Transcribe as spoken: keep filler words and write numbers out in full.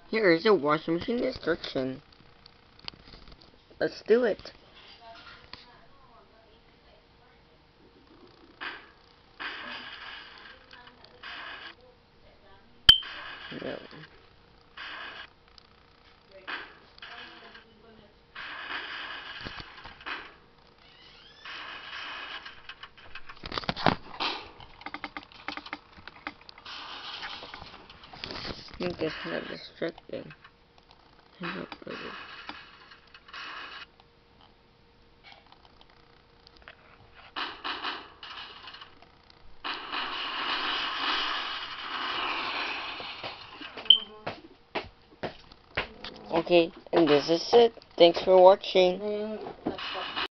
Here is a washing machine instruction. Let's do it. No. I think it's not distracting. Okay, and this is it. Thanks for watching.